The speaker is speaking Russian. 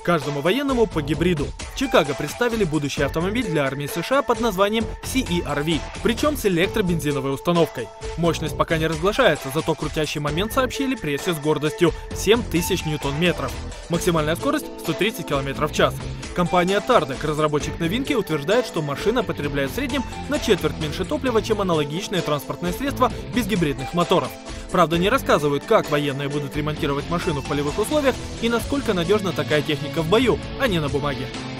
каждому военному по гибриду. В Чикаго представили будущий автомобиль для армии США под названием CE-RV, причем с электробензиновой установкой. Мощность пока не разглашается, зато крутящий момент сообщили прессе с гордостью – 7000 ньютон-метров. Максимальная скорость – 130 км в час. Компания Tardec, разработчик новинки, утверждает, что машина потребляет в среднем на четверть меньше топлива, чем аналогичные транспортные средства без гибридных моторов. Правда, не рассказывают, как военные будут ремонтировать машину в полевых условиях и насколько надежна такая техника в бою, а не на бумаге.